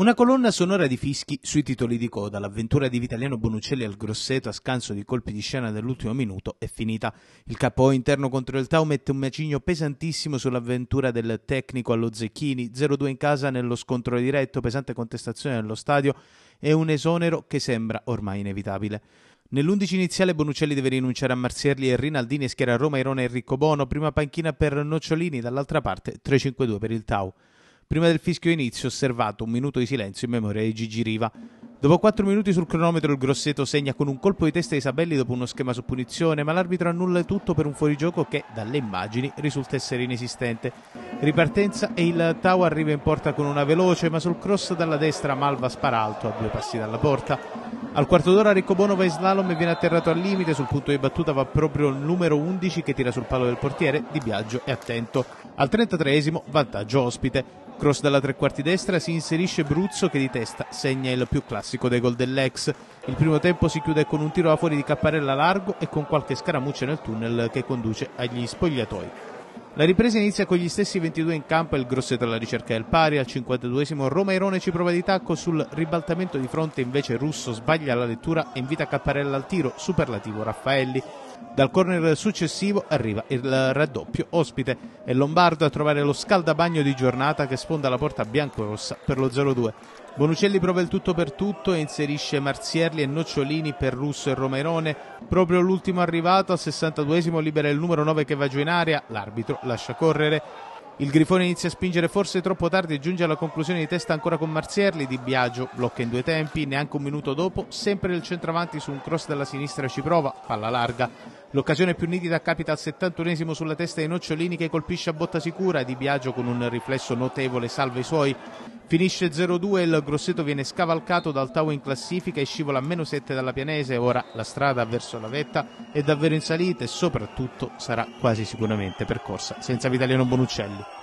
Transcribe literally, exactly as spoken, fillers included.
Una colonna sonora di fischi sui titoli di coda, l'avventura di Vitaliano Bonuccelli al Grosseto a scanso di colpi di scena dell'ultimo minuto è finita. Il K O interno contro il Tau mette un macigno pesantissimo sull'avventura del tecnico allo Zecchini, zero due in casa nello scontro diretto, pesante contestazione nello stadio e un esonero che sembra ormai inevitabile. Nell'undici iniziale Bonuccelli deve rinunciare a Marzierli e Rinaldini e schiera Roma, Irone e Riccobono, prima panchina per Nocciolini, dall'altra parte tre cinque due per il Tau. Prima del fischio inizio osservato un minuto di silenzio in memoria di Gigi Riva. Dopo quattro minuti sul cronometro il Grosseto segna con un colpo di testa di Sabelli dopo uno schema su punizione, ma l'arbitro annulla tutto per un fuorigioco che, dalle immagini, risulta essere inesistente. Ripartenza e il Tau arriva in porta con una veloce, ma sul cross dalla destra Malva spara alto a due passi dalla porta. Al quarto d'ora Riccobono va in slalom e viene atterrato al limite, sul punto di battuta va proprio il numero undici che tira sul palo del portiere, Di Biagio è attento. Al trentatreesimo vantaggio ospite. Cross dalla tre quarti destra, si inserisce Bruzzo che di testa segna il più classico dei gol dell'ex. Il primo tempo si chiude con un tiro da fuori di Capparella largo e con qualche scaramuccia nel tunnel che conduce agli spogliatoi. La ripresa inizia con gli stessi ventidue in campo e il Grosseto alla ricerca del pari. Al cinquantaduesimo Roma Irone ci prova di tacco, sul ribaltamento di fronte invece Russo sbaglia la lettura e invita Capparella al tiro, superlativo Raffaelli. Dal corner successivo arriva il raddoppio ospite e Lombardo a trovare lo scaldabagno di giornata che sfonda la porta biancorossa per lo zero due. Bonuccelli prova il tutto per tutto e inserisce Marzierli e Nocciolini per Russo e Romairone. Proprio l'ultimo arrivato al sessantaduesimo libera il numero nove che va giù in area, l'arbitro lascia correre. Il Grifone inizia a spingere forse troppo tardi e giunge alla conclusione di testa ancora con Marzierli. Di Biagio blocca in due tempi, neanche un minuto dopo, sempre il centravanti su un cross dalla sinistra ci prova, palla larga. L'occasione più nitida capita al settantunesimo sulla testa di Nocciolini che colpisce a botta sicura, Di Biagio con un riflesso notevole salva i suoi. Finisce zero due, il Grosseto viene scavalcato dal Tau in classifica e scivola a meno sette dalla Pianese. Ora la strada verso la vetta è davvero in salita e soprattutto sarà quasi sicuramente percorsa senza Vitaliano Bonuccelli.